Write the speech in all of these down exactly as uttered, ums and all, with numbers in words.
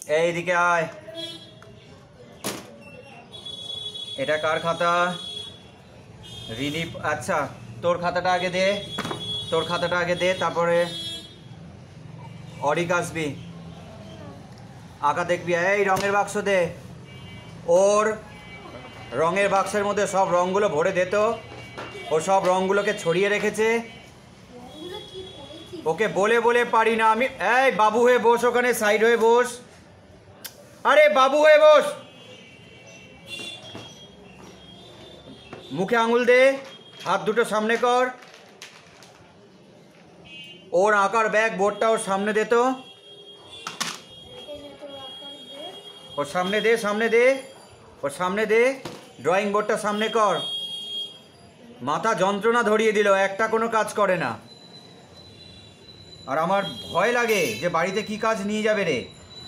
এইদিকে আয়। এটা কার খাতা? রিনি। আচ্ছা তোর খাতাটা আগে দে, তোর খাতাটা আগে দে, তারপরে অরিক আসবি, আঁকা দেখবি। এই রঙের বাক্স দে, ওর রঙের বাক্সের মধ্যে সব রঙগুলো ভরে দে। তো ও সব রঙগুলোকে ছড়িয়ে রেখেছে। ওকে বলে বলে পারি না আমি। এই বাবু হয়ে বস, ওখানে সাইড হয়ে বস। আরে বাবু হয়ে বস। মুখে আঙুল দে, হাত দুটো সামনে কর। ওর আঁকার ব্যাগ বোর্ডটা ওর সামনে দে। তো ওর সামনে দে, সামনে দে, ওর সামনে দে। ড্রয়িং বোর্ডটা সামনে কর। মাথা যন্ত্রণা ধরিয়ে দিল, একটা কোনো কাজ করে না। আর আমার ভয় লাগে যে বাড়িতে কি কাজ নিয়ে যাবে রে।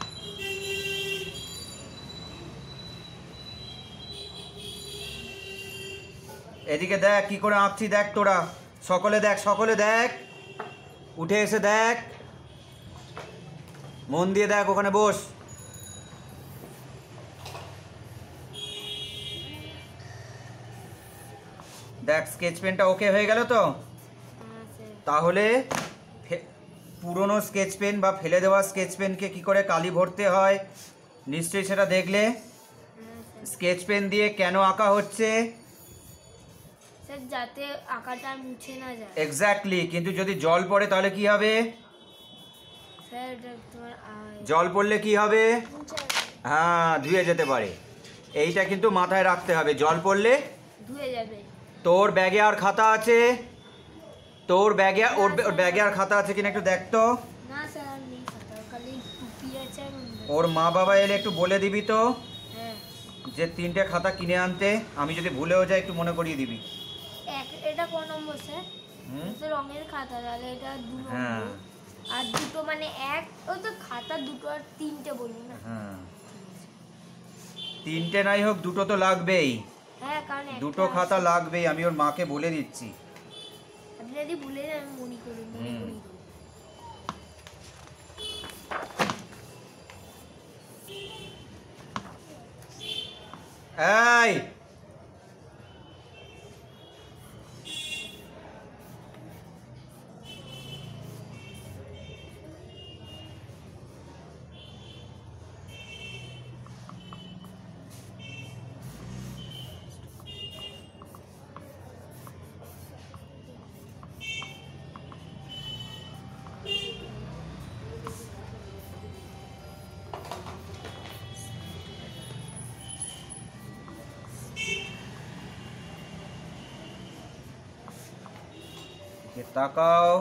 এদিকে দেখ কি করে আঁকছি, দেখ তোরা সকলে দেখ, সকলে দেখ, উঠে এসে দেখ, মন দিয়ে দেখ, ওখানে বস। দেখ স্কেচ পেনটা ওকে হয়ে গেল তো? তাহলে পুরনো স্কেচ পেন বা ফেলে দেওয়া স্কেচ পেনকে কি করে কালি ভরতে হয় নিশ্চয়ই সেটা দেখলে। স্কেচ পেন দিয়ে কেন আঁকা হচ্ছে? যাতে আঁকাটা মুছে না যায়। এক্স্যাক্টলি। কিন্তু যদি জল পড়ে তাহলে কি হবে? জল পড়লে কি হবে? হ্যাঁ, ধুয়ে যেতে পারে। এইটা কিন্তু মাথায় রাখতে হবে, জল পড়লে ধুয়ে যাবে। তোর ব্যাগে আর খাতা আছে? তোর ব্যাগে ওর ব্যাগে আর খাতা আছে কিনা একটু দেখ তো। না স্যার নেই খাতা, খালি টুপি আছে। ওর মা বাবা এলে একটু বলে দিবি তো হ্যাঁ যে তিনটে খাতা কিনে আনতে। আমি যদি ভুলেও যাই একটু মনে করিয়ে দিবি। এক এটা কোন নম্বর স্যার? এটা রঙের খাতা, তাহলে এটা দু নম্বর। হ্যাঁ আর দুটো মানে এক, ও তো খাতা দুটো আর তিনটে বলি না। হ্যাঁ, তিনটে নাই হোক দুটো তো লাগবেই। হ্যাঁ, কারণ দুটো খাতা লাগবেই, আমি ওর মাকে বলে দিচ্ছি। আপনি যদি ভুলে যান আমি মনে করি মনে করি। এই তাকাও।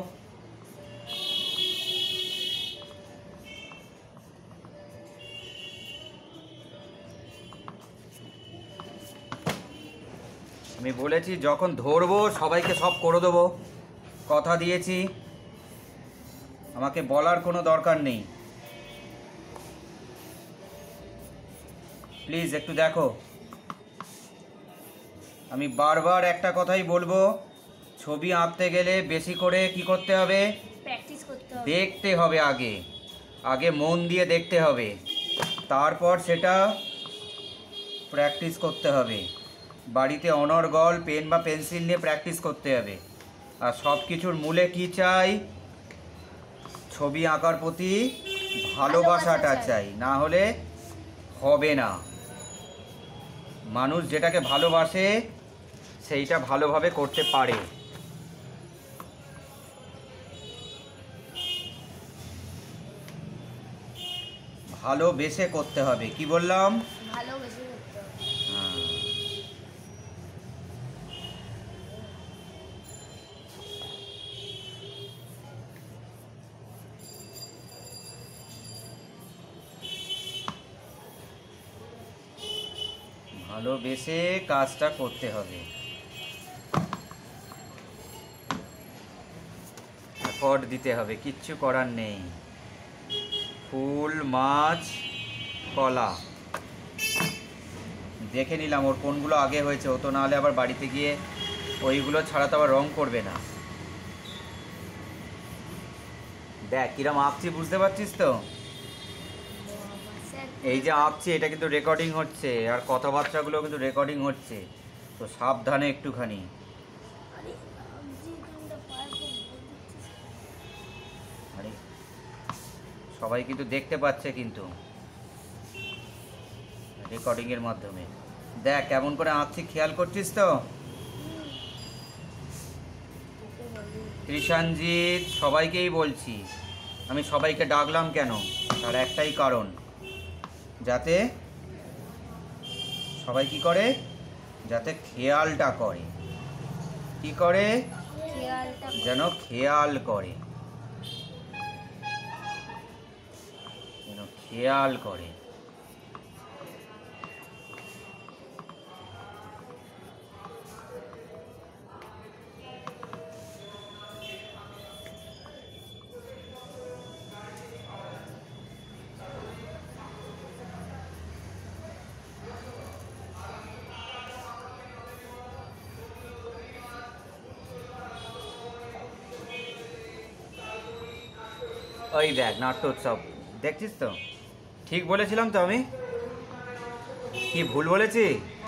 আমি বলেছি যখন ধরবো সবাইকে সব করে দেবো, কথা দিয়েছি। আমাকে বলার কোনো দরকার নেই। প্লিজ একটু দেখো। আমি বারবার একটা কথাই বলবো, ছবি আঁকতে গেলে বেশি করে কি করতে হবে? প্র্যাকটিস করতে হবে। দেখতে হবে আগে, আগে মন দিয়ে দেখতে হবে, তারপর সেটা প্র্যাকটিস করতে হবে। বাড়িতে অনর্গল পেন বা পেন্সিল নিয়ে প্র্যাকটিস করতে হবে। আর সব কিছুর মূলে কি চাই? ছবি আঁকার প্রতি ভালোবাসাটা চাই, না হলে হবে না। মানুষ যেটাকে ভালোবাসে সেইটা ভালোভাবে করতে পারে। ভালোবেসে করতে হবে। কি বললাম? ভালোবেসে করতে হবে। ভালোবেসে কাজটা করতে হবে। এফর্ট দিতে হবে, কিচ্ছু করার নেই। ফুল, মাছ, কলা দেখে নিলাম ওর কোনগুলো আগে হয়েছে। ও তো নাহলে আবার বাড়িতে গিয়ে ওইগুলো ছাড়া তো আবার রং করবে না। দেখ কিরম আঁকছি, বুঝতে পারছিস তো? এই যে আঁকছি এটা কিন্তু রেকর্ডিং হচ্ছে, আর কথাবার্তাগুলো কিন্তু রেকর্ডিং হচ্ছে, তো সাবধানে একটুখানি। আরে আবজি কোনটা পারবো বলছিস? আরে সবাই কিন্তু দেখতে পাচ্ছে কিন্তু রেকর্ডিংয়ের মাধ্যমে। দেখ কেমন করে আঁকছি, খেয়াল করছিস তো? কৃষাণজিৎ সবাইকেই বলছি, আমি সবাইকে ডাকলাম কেন, তার একটাই কারণ, যাতে সবাই কি করে, যাতে খেয়ালটা করে, কি করে, খেয়ালটা যেন খেয়াল করে, যেন খেয়াল করে। ওই দেখ নাট্যোৎসব দেখছিস তো? ঠিক বলেছিলাম তো আমি? কি ভুল বলেছি?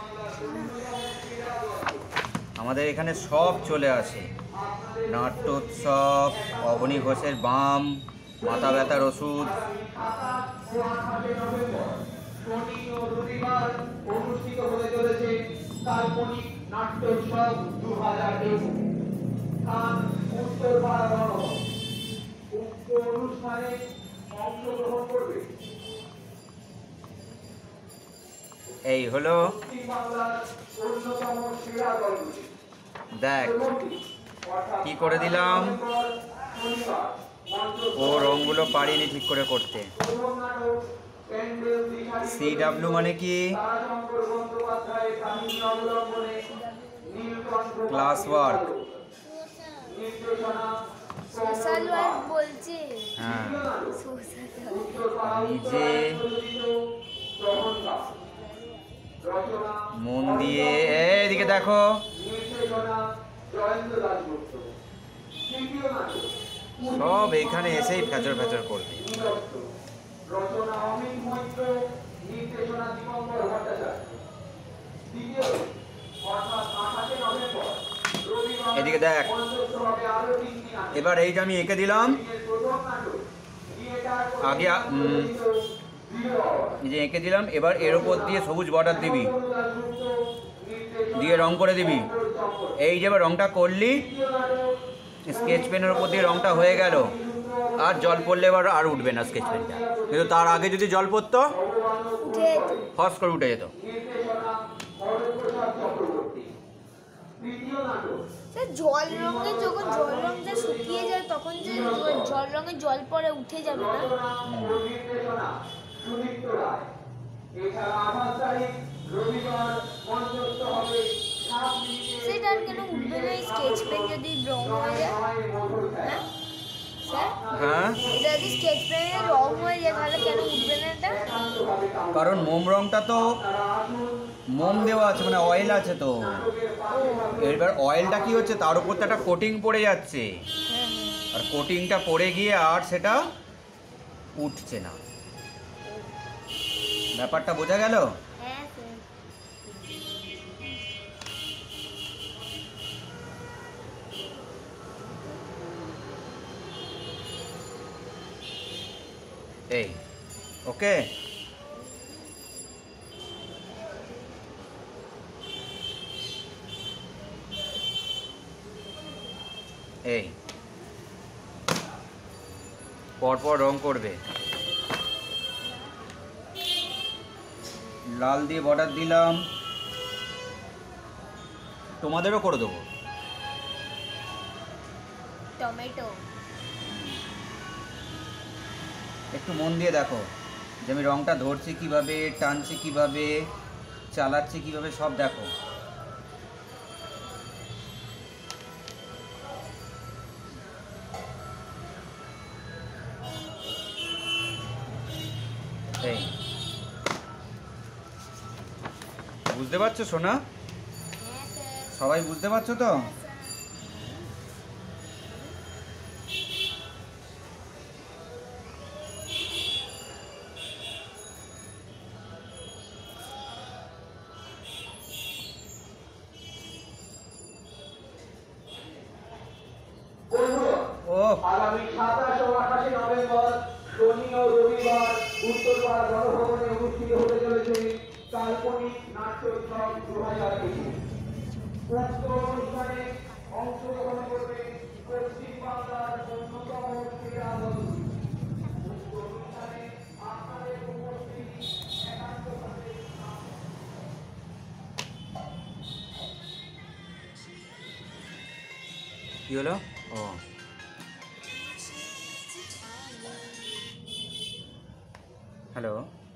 আমাদের এখানে সব চলে আসে, নাট্যোৎসব, অবনী ঘোষের বাম, মাথা ব্যথার ওষুধ। অনুষ্ঠিত হতে চলেছে কাল্পনিক নাট্যোৎসব দু হাজার একুশ খান উত্তর ভারত। উক্ত অনুষ্ঠানে অংশগ্রহণ করবে এই হলো, বাংলার অন্যতম সেরা দলগুলি। দেখ কি করে দিলাম, ও রঙগুলো পারিনি ঠিক করে করতে। সি ডাব্লিউ মানে কি? Class work. সোশ্যাল ওয়ার্ক বলছে। হ্যাঁ, সোশ্যাল ওয়ার্ক নিজে মন দিয়ে এদিকে দেখো, সব এখানে এসেই ফ্যাচর ফ্যাচর করবে। রচনা অমিত মৈত্র, নির্দেশনা দীপঙ্কর ভট্টাচার্য। দ্বিতীয় অর্থাৎ আঠাশে নভেম্বর রবিবার এদিকে দেখ, মঞ্চস্থ হবে আরো তিনটি নাটক। এবার এই যে আমি এঁকে দিলাম, এর প্রথম নাটক থিয়েটার আগে আ- উম, এই যে এঁকে দিলাম, এবার এর ওপর দিয়ে সবুজ বর্ডার দিবি, দিয়ে রং করে দিবি। এই যে এবার রংটা করলি, স্কেচ পেনের ওপর দিয়ে রংটা হয়ে গেল, আর জল পড়লে এবার আর উঠবে না স্কেচ পেনটা, কিন্তু তার আগে যদি জল পড়তো উঠে যেত। ফস করে উঠে যেত। সে জল রঙে যখন জল রঙটা শুকিয়ে যায় তখন যে জল রঙে জল পরে উঠে যাবে না? সেটা আর কেন উঠবে না? স্কেচ পেন যদি রং হয়ে যায়, হ্যাঁ স্যার, হ্যাঁ, এটা যদি স্কেচ পেনে রং হয়ে যায় তাহলে কেন উঠবে না এটা? কারণ মোম রংটা তো মোম দেওয়া আছে, মানে অয়েল আছে তো, এবার অয়েলটা কি হচ্ছে, তার উপর তো একটা কোটিং পড়ে যাচ্ছে, হ্যাঁ হ্যাঁ। আর কোটিংটা পড়ে গিয়ে আর সেটা উঠছে না। ব্যাপারটা বোঝা গেল? হ্যাঁ স্যার। এই ওকে, এই পরপর রং করবে। লাল দিয়ে বর্ডার দিলাম, তোমাদেরও করে দেবো। টমেটো। একটু মন দিয়ে দেখো যে আমি রংটা ধরছি কিভাবে, টানছি কিভাবে, চালাচ্ছি কিভাবে, সব দেখো। এই বুঝতে পারছো সোনা? হ্যাঁ স্যার। সবাই বুঝতে পারছো তো? রবিবার উত্তরপাড়া গণভবনে অনুষ্ঠিত হতে চলেছে কাল্পনিক নাট্য উৎসব দু হাজার একুশ। উক্ত অনুষ্ঠানে অংশগ্রহণ করবে পশ্চিম বাংলার অন্যতম ক্রীড়া দল। উক্ত অনুষ্ঠানে আপনাদের উপস্থিতি একান্তভাবে কি হলো? ও হ্যালো,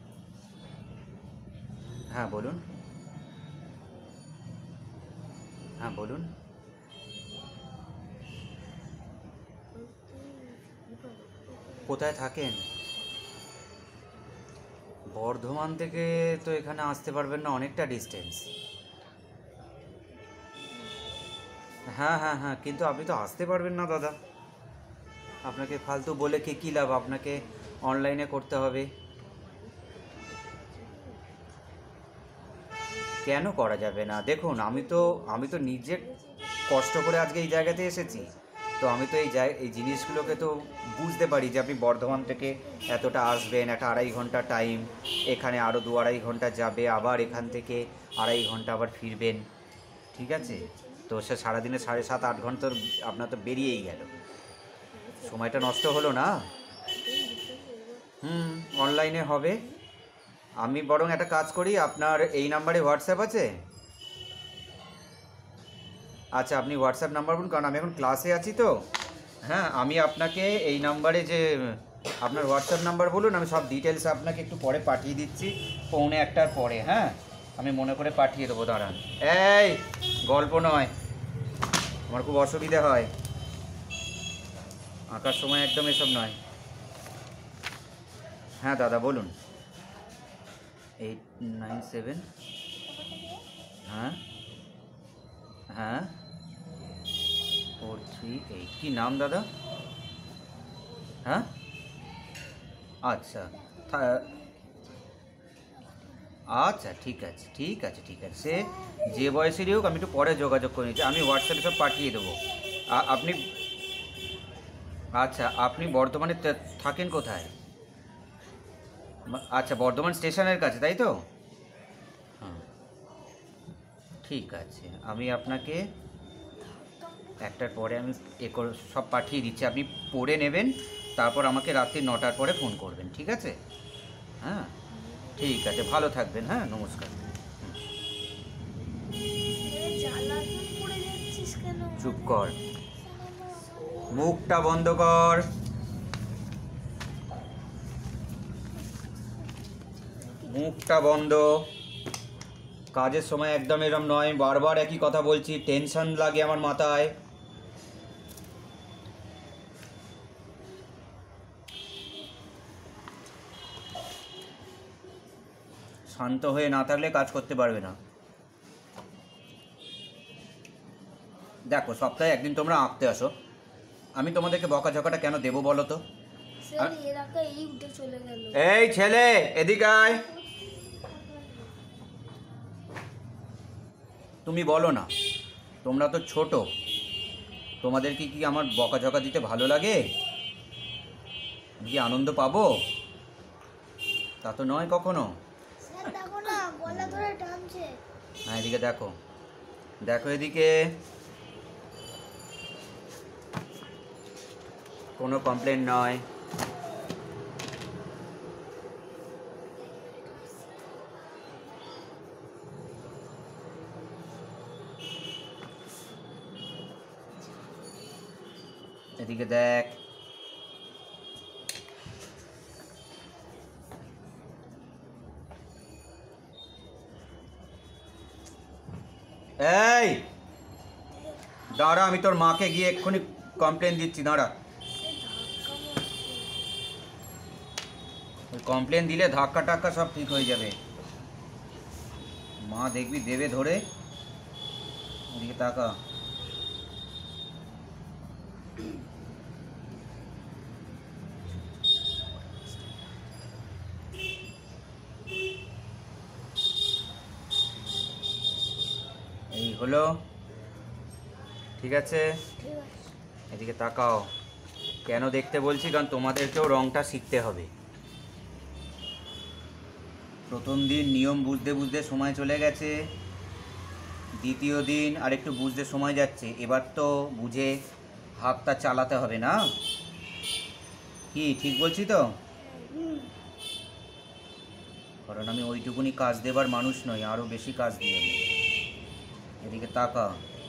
হ্যাঁ বলুন, হ্যাঁ বলুন। কোথায় থাকেন? বর্ধমান থেকে তো এখানে আসতে পারবেন না, অনেকটা ডিস্টেন্স। হ্যাঁ হ্যাঁ হ্যাঁ, কিন্তু আপনি তো আসতে পারবেন না দাদা। আপনাকে ফালতু বলে কি কী লাভ? আপনাকে অনলাইনে করতে হবে। কেন করা যাবে না? দেখুন, আমি তো আমি তো নিজে কষ্ট করে আজকে এই জায়গাতে এসেছি, তো আমি তো এই জায় এই জিনিসগুলোকে তো বুঝতে পারি যে আপনি বর্ধমান থেকে এতটা আসবেন, একটা আড়াই ঘন্টা টাইম, এখানে আরও দু আড়াই ঘন্টা যাবে, আবার এখান থেকে আড়াই ঘন্টা আবার ফিরবেন, ঠিক আছে? তো সে সারাদিনে সাড়ে সাত আট ঘন্টা আপনার তো বেরিয়েই গেল, সময়টা নষ্ট হলো না? হুম, অনলাইনে হবে। আমি বরং একটা কাজ করি, আপনার এই নাম্বারে হোয়াটসঅ্যাপ আছে? আচ্ছা, আপনি হোয়াটসঅ্যাপ নাম্বার বলুন, কারণ আমি এখন ক্লাসে আছি তো। হ্যাঁ, আমি আপনাকে এই নাম্বারে যে আপনার হোয়াটসঅ্যাপ নাম্বার বলুন, আমি সব ডিটেলস আপনাকে একটু পরে পাঠিয়ে দিচ্ছি, পৌনে একটার পরে। হ্যাঁ, আমি মনে করে পাঠিয়ে দেবো, দাঁড়ান। এই গল্প নয়, আমার খুব অসুবিধা হয়, আঁকার সময় একদম এসব নয়। হ্যাঁ দাদা বলুন। এইট নাইন সেভেন, হ্যাঁ হ্যাঁ ফোর থ্রি এইট। কী নাম দাদা? হ্যাঁ আচ্ছা, থা- আচ্ছা ঠিক আছে ঠিক আছে ঠিক আছে, সে যে বয়সেরই হোক, আমি একটু পরে যোগাযোগ করে নিচ্ছি, আমি হোয়াটসঅ্যাপে সব পাঠিয়ে দেবো। আ- আপনি আচ্ছা, আপনি বর্ধমানে তে- থাকেন কোথায়? আচ্ছা, বর্ধমান স্টেশনের কাছে, তাই তো? হ্যাঁ ঠিক আছে, আমি আপনাকে একটার পরে আমি এ করে সব পাঠিয়ে দিচ্ছি, আপনি পড়ে নেবেন, তারপর আমাকে রাত্রি নটার পরে ফোন করবেন, ঠিক আছে? হ্যাঁ ঠিক আছে, ভালো থাকবেন, হ্যাঁ নমস্কার। জ্বালাতন করে যাচ্ছিস কেন? চুপ কর, মুখটা বন্ধ কর। মুখটা বন্ধ। কাজের সময় একদম এরম নয়, বারবার একই কথা বলছি, টেনশন লাগে আমার মাথায়। শান্ত হয়ে না থাকলে কাজ করতে পারবে না। দেখো, সপ্তাহে একদিন তোমরা আঁকতে আসো, আমি তোমাদেরকে বকাঝকাটা কেন দেবো বলো তো? স্যার এর আগে এই উঠে চলে গেল। এই ছেলে, এদিকে আয়। তুমি বলো না, তোমরা তো ছোট, তোমাদেরকে কি আমার বকাঝকা দিতে ভালো লাগে? আমি কি আনন্দ পাবো? তা তো নয় কখনো। স্যার দেখো না, গলা ধরে টানছে। হ্যাঁ এদিকে দেখো, দেখো এদিকে, কোনো কমপ্লেন নয়। এদিকে দেখ, এই দাঁড়া, আমি তোর মাকে গিয়ে এক্ষুনি কমপ্লেন দিচ্ছি, দাঁড়া। কমপ্লেন দিলে ধাক্কা টাক্কা সব ঠিক হয়ে যাবে। মা দেখবি দেবে ধরে। এদিকে তাকা। এই হলো, ঠিক আছে? ঠিক আছে। এদিকে তাকাও। কেন দেখতে বলছি? কারণ তোমাদেরকেও রংটা শিখতে হবে। প্রথম দিন নিয়ম বুঝতে বুঝতে সময় চলে গেছে, দ্বিতীয় দিন আর একটু বুঝতে সময় যাচ্ছে, এবার তো বুঝে হাতটা চালাতে হবে না? কি ঠিক বলছি তো? কারণ আমি ওইটুকুনি কাজ দেবার মানুষ নই, আরও বেশি কাজ দিই আমি। এদিকে তাকা।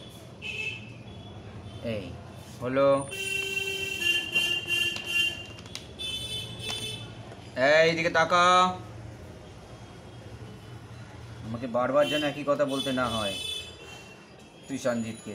এই হলো, এইদিকে তাকা। আমাকে বারবার যেন একই কথা বলতে না হয় তুই সঞ্জিতকে।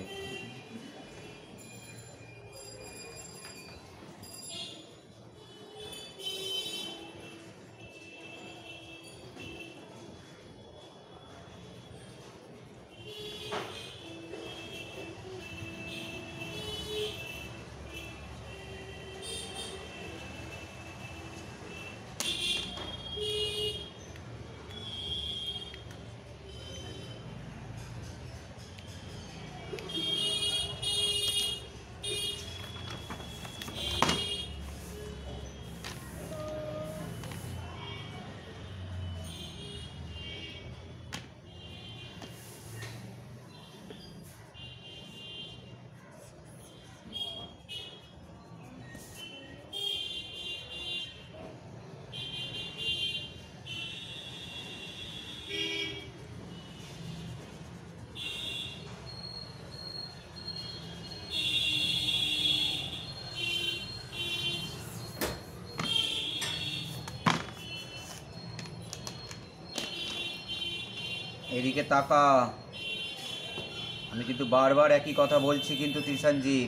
এদিকে তাকা। আমি কিন্তু বারবার একই কথা বলছি কিন্তু ত্রিশানজিৎ।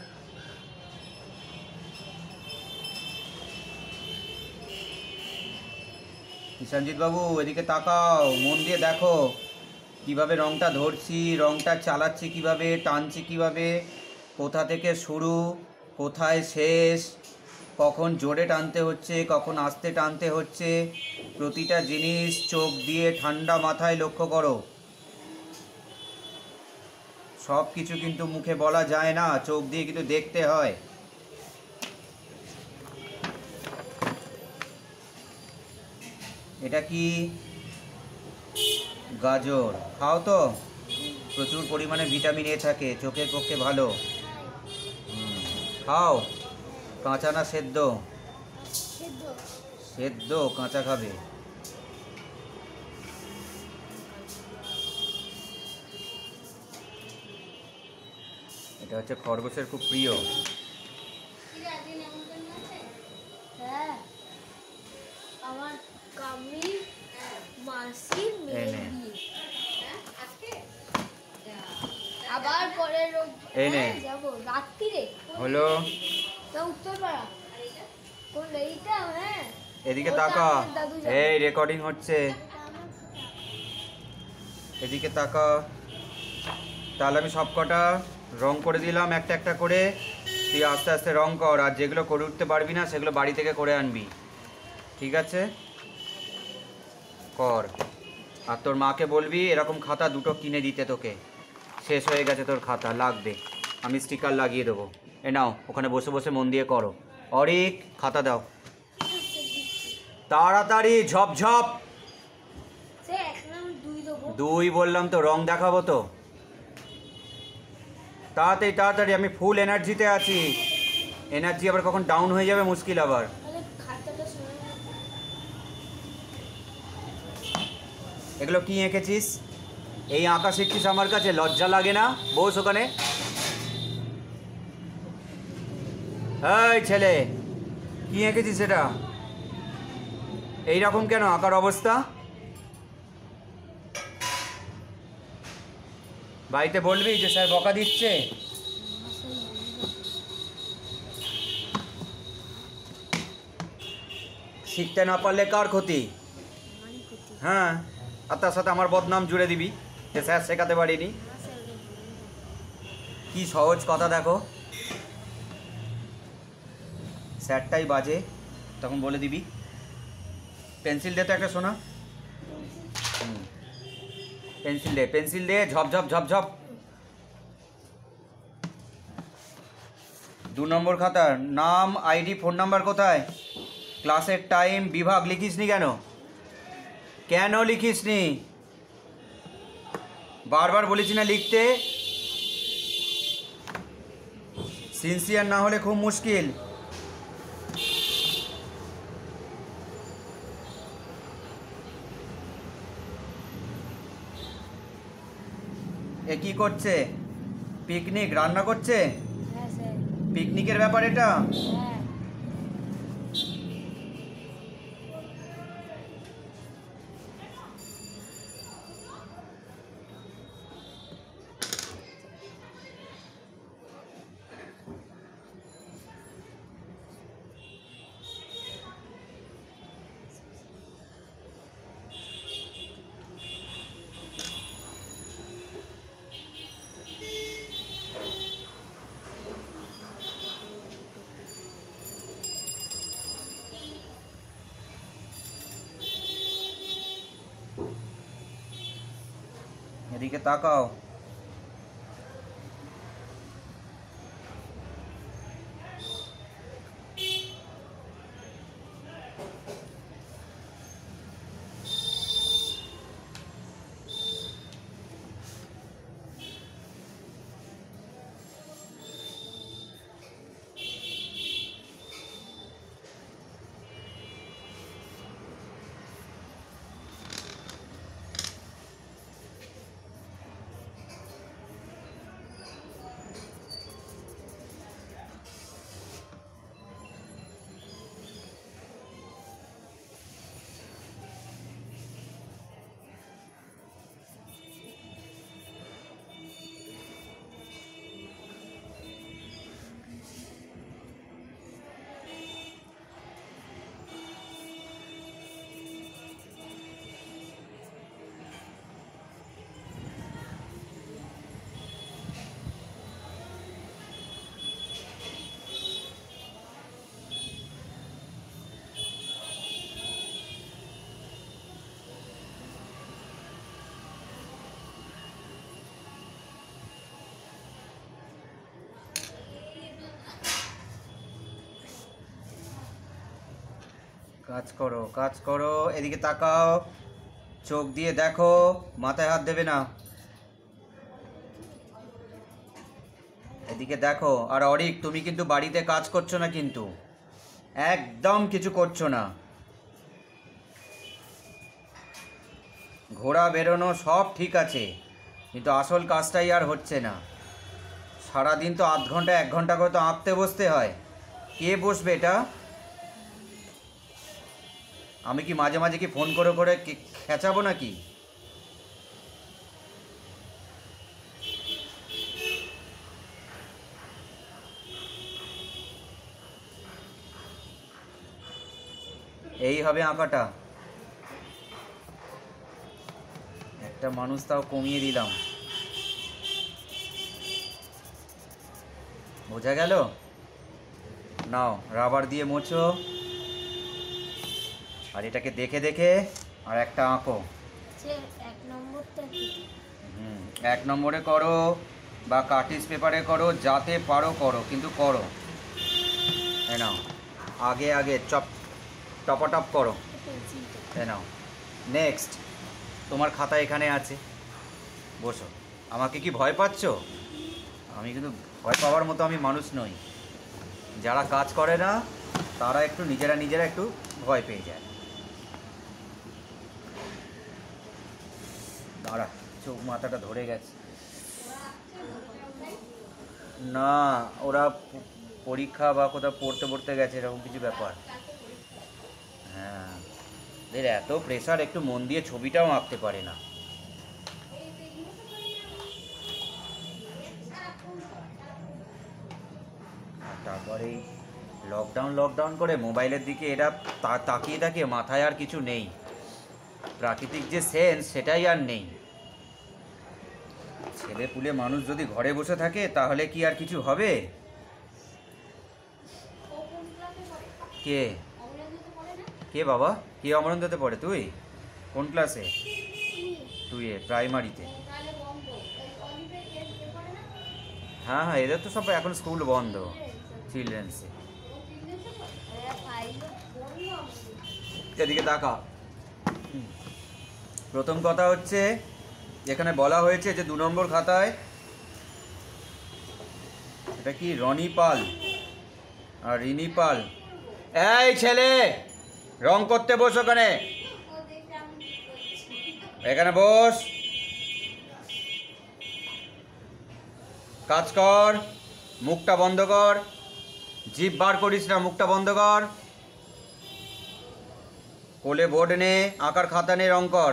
ত্রিশানজিৎ বাবু এদিকে তাকাও, মন দিয়ে দেখো কিভাবে রংটা ধরছি, রংটা চালাচ্ছি কিভাবে, টানছি কিভাবে, কোথা থেকে শুরু কোথায় শেষ, কখন জোরে টানতে হচ্ছে কখন আস্তে টানতে হচ্ছে, প্রতিটা জিনিস চোখ দিয়ে ঠান্ডা মাথায় লক্ষ্য করো। সব কিছু কিন্তু মুখে বলা যায় না, চোখ দিয়ে কিন্তু দেখতে হয়। এটা কি? গাজর খাও তো, প্রচুর পরিমাণে ভিটামিন এ থাকে, চোখের পক্ষে ভালো। হুম, খাও। কাঁচা না সেদ্ধ? সেদ্ধ, কাঁচা খাবে। এটা হচ্ছে খরগোশের খুব প্রিয়। হ্যাঁ, আমার কামি মাসির মেয়ে বিয়ে। আবার পরের রোব- এই নে। হ্যাঁ, যাবো রাত্রিরে। হলো, তা উত্তরপাড়া কোন এইটা? হ্যাঁ, এদিকে ওটা তাকা। আমার দাদু যাবে। এই রেকর্ডিং হচ্ছে, এদিকে তাকা। তাহলে আমি সব কটা রং করে দিলাম একটা একটা করে, তুই আস্তে আস্তে রং কর, আর যেগুলো করে উঠতে পারবি না সেগুলো বাড়ি থেকে করে আনবি, ঠিক আছে? কর। আর তোর মাকে বলবি এরকম খাতা দুটো কিনে দিতে, তোকে শেষ হয়ে গেছে তোর খাতা, লাগবে, আমি স্টিকার লাগিয়ে দেবো। এ নাও, ওখানে বসে বসে মন দিয়ে করো। অরিক খাতা দাও তাড়াতাড়ি, ঝপঝপ। সে এক নাম দুই দেবো। দুই বললাম তো, রং দেখাবো তো, তাড়াতাড়ি তাড়াতাড়ি, আমি ফুল এনার্জিতে আছি। এনার্জি আবার কখন ডাউন হয়ে যাবে মুশকিল আবার। তাহলে খাতাটা শোনা। এগুলো কি এঁকেছিস? এই আঁকা শিখছিস আমার কাছে, লজ্জা লাগে না? বস ওখানে। এই ছেলে, কি এঁকেছিস এটা? এইরকম কেন আঁকার অবস্থা? বাড়িতে বলবি যে স্যার বকা দিচ্ছে? শিখতে না পারলে কার ক্ষতি? হ্যাঁ, আর তার সাথে আমার বদনাম জুড়ে দিবি যে স্যার শেখাতে পারিনি। কি সহজ কথা দেখো, স্যারটাই বাজে, তখন বলে দিবি। পেন্সিল দে তো একটা, শোনা। হুম, পেন্সিল দে, পেন্সিল দে, ঝপঝপ ঝপঝপ। দু নম্বর খাতার নাম, আইডি, ফোন নাম্বার কোথায়? ক্লাসের টাইম, বিভাগ লিখিসনি কেন? কেন লিখিসনি? বারবার বলেছি না লিখতে। সিনসিয়ার না হলে খুব মুশকিল। এ কি করছে? পিকনিক রান্না করছে? হ্যাঁ স্যার। পিকনিকের ব্যাপার এটা? হ্যাঁ। এদিকে তাকাও। কাজ করো, কাজ করো। এদিকে তাকাও, চোখ দিয়ে দেখো, মাথায় হাত দেবে না। এদিকে দেখো। আর অরিক, তুমি কিন্তু বাড়িতে কাজ করছো না, কিন্তু একদম কিছু করছো না। ঘোরা বেরোনো সব ঠিক আছে, কিন্তু আসল কাজটাই আর হচ্ছে না। সারাদিন তো আধ ঘন্টা এক ঘন্টা করে তো আঁকতে বসতে হয়। কে বসবে এটা? আমি কি মাঝে মাঝে কি ফোন করে করে খেঁচাবো নাকি? এই হবে আঁকাটা। একটা মানুষ তাও কমিয়ে দিলাম। বোঝা গেল? নাও রাবার দিয়ে মোছো, আর এটাকে দেখে দেখে আর একটা আঁকো। স্যার এক নম্বরটা কি? হুম, এক নম্বরে করো বা কার্টিজ পেপারে করো, যাতে পারো করো, কিন্তু করো। এ নাও, আগে আগে চপ টপাটপ করো। পেন্সিলটা। এ নাও, নেক্সট। তোমার খাতা এখানে আছে, বসো। আমাকে কি ভয় পাচ্ছ? আমি কিন্তু ভয় পাওয়ার মতো আমি মানুষ নই। যারা কাজ করে না তারা একটু নিজেরা নিজেরা একটু ভয় পেয়ে যায়। দাঁড়া, চোখ মাথাটা ধরে গেছে। না, ওরা পরীক্ষা বা কোথাও পড়তে পড়তে গেছে, এরকম কিছু ব্যাপার। হ্যাঁ, এদের এত প্রেশার, একটু মন দিয়ে ছবিটাও আঁকতে পারে না। আর তারপরে লকডাউন লকডাউন করে মোবাইলের দিকে এরা তা- তাকিয়ে তাকিয়ে মাথায় আর কিছু নেই। প্রাকৃতিক যে সেন্স সেটাই আর নেই। ছেলে পুলে মানুষ যদি ঘরে বসে থাকে তাহলে কি আর কিছু হবে? কে কে বাবা? কে অমরেন্দ্রতে পড়ে? তুই কোন ক্লাসে? তুই এ প্রাইমারিতে? হ্যাঁ হ্যাঁ, এদের তো সব এখন স্কুল বন্ধ, চিলড্রেন্সে। এদিকে তাকা। প্রথম কথা হচ্ছে এখানে বলা হয়েছে যে দু নম্বর খাতায়, এটা কি রনি পাল আর রিনি পাল, এই ছেলে রং করতে বস, ওখানে এখানে বস, কাজ কর, মুখটা বন্ধ কর, জিভ বার করিস না, মুখটা বন্ধ কর, কোলে বোর্ড নে, আঁকার খাতা নে, রং কর,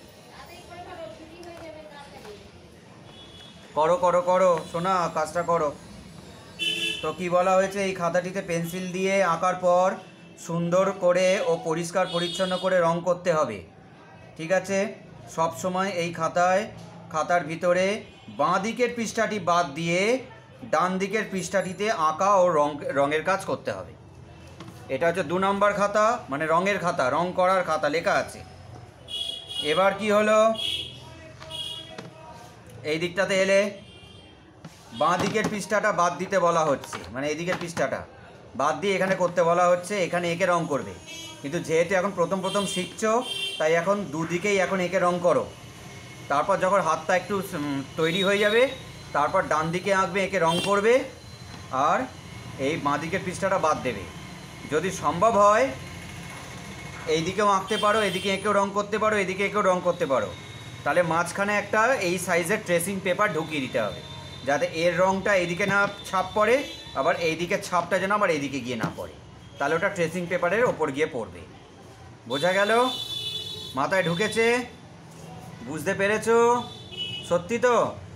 করো করো করো শোনা, কাজটা করো। তো কি বলা হয়েছে, এই খাতাটিতে পেন্সিল দিয়ে আঁকার পর সুন্দর করে ও পরিষ্কার পরিচ্ছন্ন করে রং করতে হবে, ঠিক আছে? সব সময় এই খাতায় খাতার ভিতরে বাঁ দিকের পৃষ্ঠাটি বাদ দিয়ে ডান দিকের পৃষ্ঠাটিতে আঁকা ও রং রঙের কাজ করতে হবে। এটা হচ্ছে দু নম্বর খাতা, মানে রঙের খাতা, রং করার খাতা লেখা আছে। এবার কি হলো, এই দিকটাতে এলে বাঁ দিকের পৃষ্ঠাটা বাদ দিতে বলা হচ্ছে, মানে এই দিকের পৃষ্ঠাটা বাদ দিয়ে এখানে করতে বলা হচ্ছে, এখানে এঁকে রং করবে। কিন্তু যেহেতু এখন প্রথম প্রথম শিখছো, তাই এখন দুদিকেই এখন এঁকে রং করো। তারপর যখন হাতটা একটু তৈরি হয়ে যাবে, তারপর ডান দিকে আঁকবে, এঁকে রং করবে, আর এই বাঁ দিকের পৃষ্ঠাটা বাদ দেবে। যদি সম্ভব হয় এই দিকেও আঁকতে পারো, এদিকে এঁকেও রং করতে পারো, এদিকে এঁকেও রং করতে পারো। তাহলে মাঝখানে একটা এই সাইজের ট্রেসিং পেপার ঢুকিয়ে দিতে হবে, যাতে এর রংটা এইদিকে না ছাপ পড়ে, আবার এই দিকের ছাপটা যেন আবার এইদিকে গিয়ে না পড়ে। তাহলে ওটা ট্রেসিং পেপারের ওপর গিয়ে পড়বে। বোঝা গেল? মাথায় ঢুকেছে? বুঝতে পেরেছো? সত্যি তো?